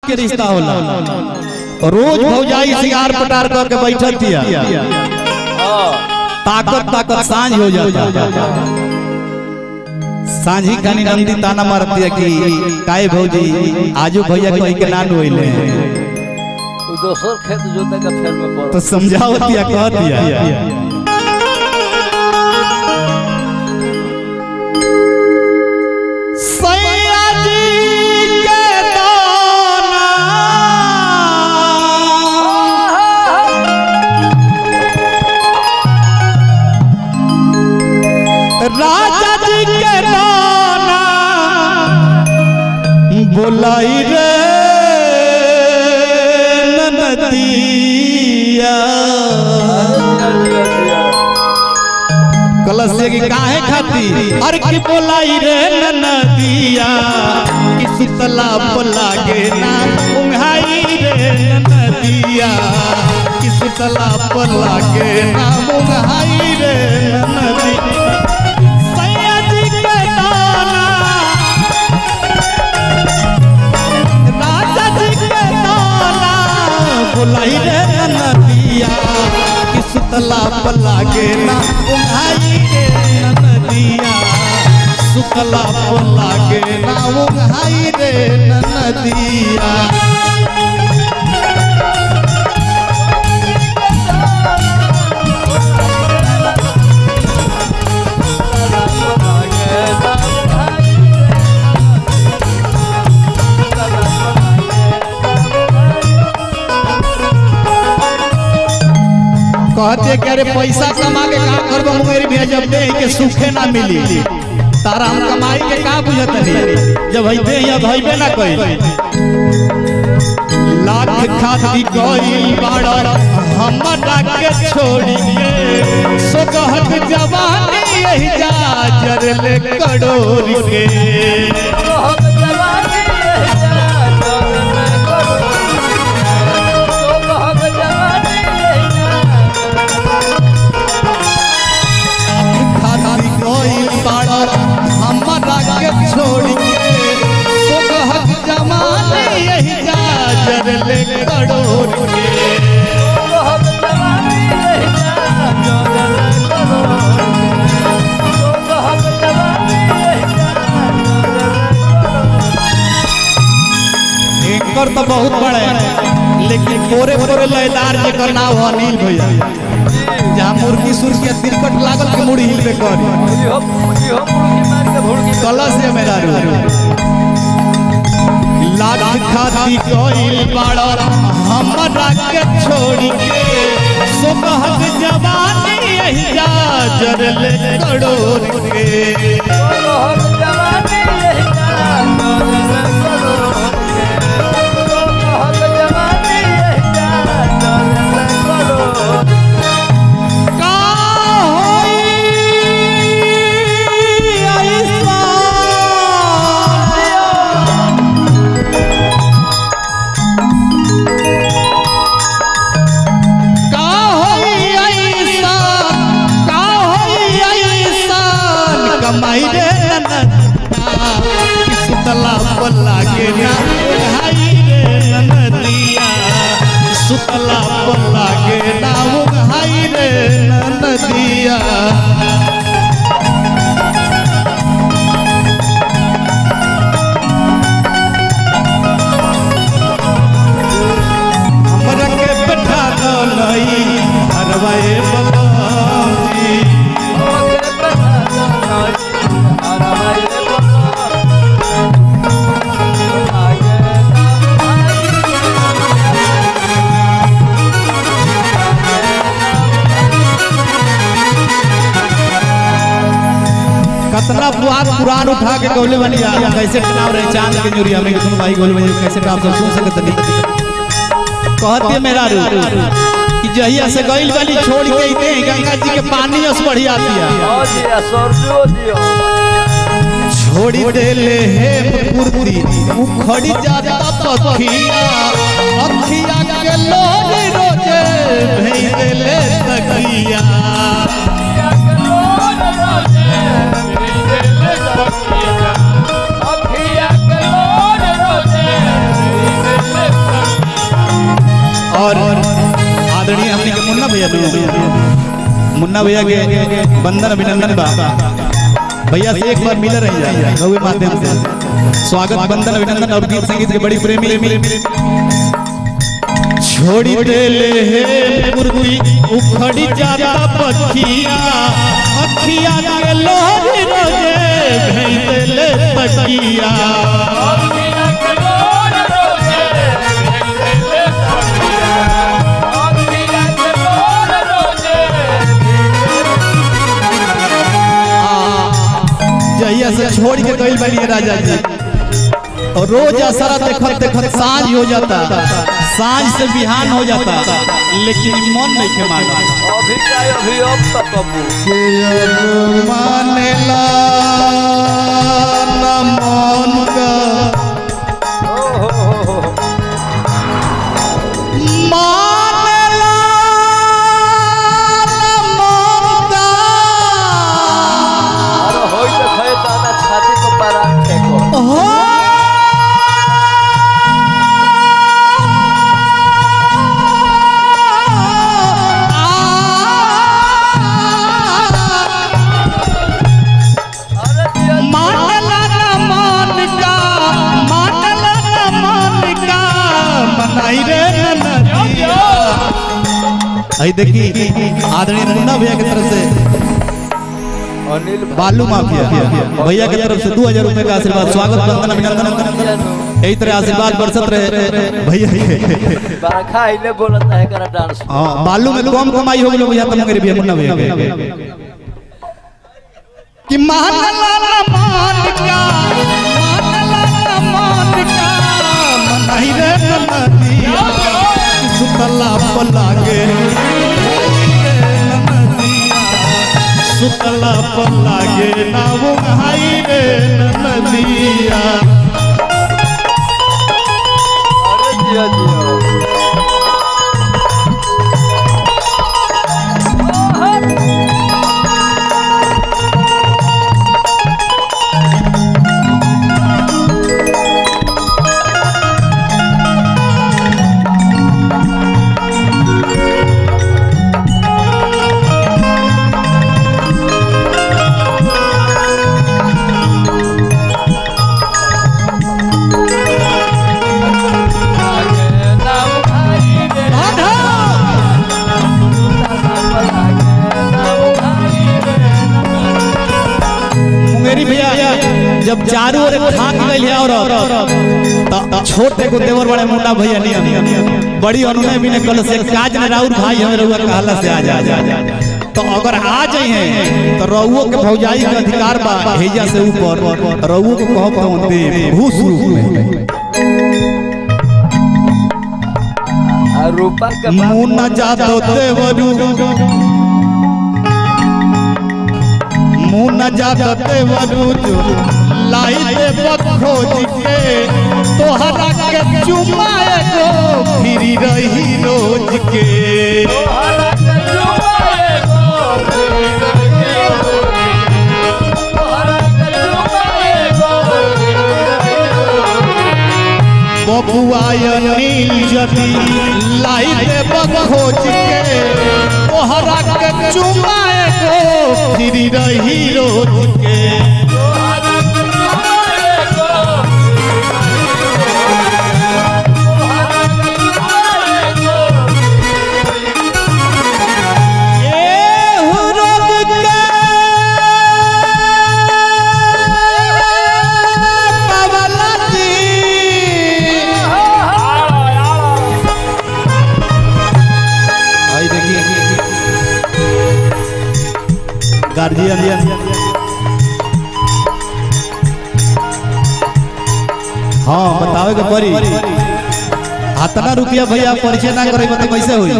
के रिश्ता होला। रोज भौजाई सिगार पटार करके बैठल थिया, ताकत ताकत सांझ हो जाता। सांझी खानी नंदी ताना मारती है कि काहे भौजी आजू भैया कोई के नान होइले दोसर खेत जोते का फेर में पड़ तो समझावतिया कहतिया राजा जी के नाना बोलाई रे ननदिया कलश की काहे खाती अरे की बोलाई रे ननदिया कि सुतला लागे ना उंघाई रे ननदिया कि सुतला लागे ना उंघाई रे ननदिया बोलाई रे नदिया कि सुतला लागे ना उंघाई रे नदिया सुतला लागे ना उंघाई रे नदिया कहते कि अरे पैसा कमा के का करबो मुंगेरी भैया जब दे के सुखे ना मिली तारा हम कमाई के का बुझत नहीं जब हई दे या भइबे ना कइल लाख खाती गइल बाड़ा हमरा के छोड़ी के सोगहत जवानी यही जाजर ले कड़ोरी के सोगहत जवानी यही जाजर ले छोड़ के सोगहत जमाने यही जाजर ले कड़ोर के सोगहत जमाने यही जाजर ले कड़ोर के सोगहत जमाने यही जाजर ले एकर तो बहुत बड़ा है लेकिन पोरे पोरे लयदार जेकर नाम है अनिल भैया जहाँ मुर्गी सुर्गी तिरकट लागल के मुड़ी हिल पे कर कलश है मेरा लाख खाती कोई बाड़ा हमरा के छोड़ी के सोगहत जवानी यही जाजर ले कड़ोर के सोगहत जवानी यही जाजर ले कड़ोर के सोगहत जवानी यही जाजर ले कड़ोर कमाई रे सुतला लागे ना उंघाई रे नदिया सुतला लागे ना उंघाई रे नदिया हमरा के बैठा लई हरवाए बलौजी कतना पुराण उठा के गौले बनिया कैसे नाम रहे चांद के जोरिया में तुम भाई गौले बनिया कैसे आप सब सुन सकत नहीं कहते मेरा रू कि जहिया से गइल वाली छोड़ के इते गंगा जी के पानी अस बढ़िया दिया हां जी सरजो दियो छोड़ी देले हे पुरती उखड़ी जाता पखिया अखिया के लोग रोजे भेज देले तकिया अखिया के लोग रोजे भेज देले तकिया अखिया के लोग रोजे भेज देले मुन्ना भैया के बंदन अभिनंदन बा भैया से एक बार मिल रही है रहुए माध्यम से स्वागत बंदन अभिनंदन और गीत संगीत के बड़ी प्रेमी छोड़ी दे ले हे मुर्गी उखड़ी जाता पखिया अखिया के लोरी रोजे भेज दे ले पखिया जहिया से छोड़ के गइल बनी राजा जी और रोज असरा देखत देखत साँझ हो जाता साँझ से बिहान हो जाता लेकिन मन नहीं के माना अभी अब तक कबू के मानेला ना मन का देखी आदरणीय मुन्ना भैया की तरफ से अनिल बालू माफिया भैया की तरफ से 2000 रुपए का आशीर्वाद स्वागत बंदन अभिनंदन यही तरह आशीर्वाद बरसत रहे भैया बरखा इने बोलता है करा डांस हां बालू में कम कमाई हो गेलो भैया तुम मेरे भैया मुन्ना भैया कि मानला मान का मनाई रे नदिया सुतला पलागे सुतला पलागे ना वो हाई रे नदिया अरे दिया जब चारों ओर थाक गइल है और छोटे को देवर बड़े मुन्ना भैया नहीं बड़ी अनुनय भी ने कल से काज ने राउर भाई हमें रउआ कहला से आ जा तो अगर आ जाई हैं तो रउओ के भौजाई के अधिकार बा हेजा से ऊपर रउओ को कहब तो दे भूस रूप में रूपा के मुन्ना जातो देवरू मुन्ना जातो देवरू लाई दे खोज के तोहरा के चुमाए गो फिरी रही रोज के तोहरा के चुमाए गो फिरी रही तोहरा के चुमाए गो बबुआ नील जदी लाई दे खोज के तोहरा के चुमाए गो फिरी रही रोज के गार्जियन हाँ बतावे के पड़ी इतना रुपया भैया परिचय ना करे तो कैसे हुई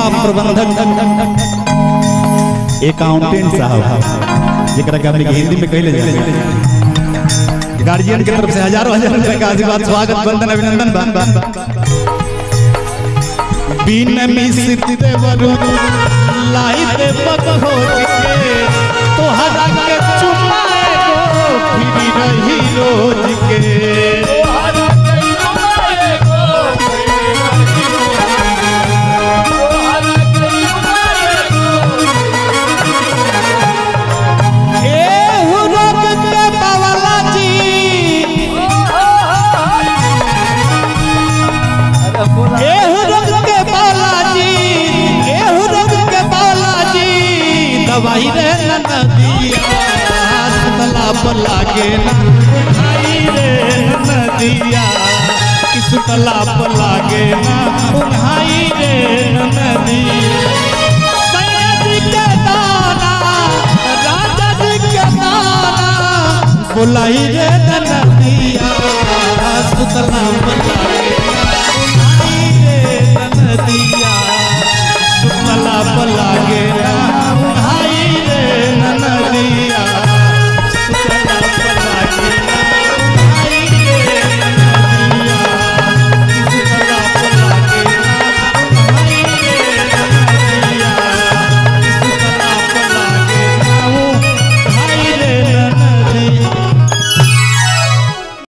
महाप्रबंधक अकाउंटेंट साहब जेकरा के हमनी हिंदी में कहले जाए गार्जियन के तरफ से हजारों हजार रुपए का आशीर्वाद स्वागत वंदन अभिनंदन बिन मिसित देवरु लाई दे खोज के तोहरा के चुमाए गो फिरी रही रोज के दवाई रे नदिया सुतला पर लागे ना भाई रे नदिया सुतला पर लागे ना भाई रे नदिया सैयद के दाना राजा जी के दाना बुलाई रे नदिया सुतला पर लागे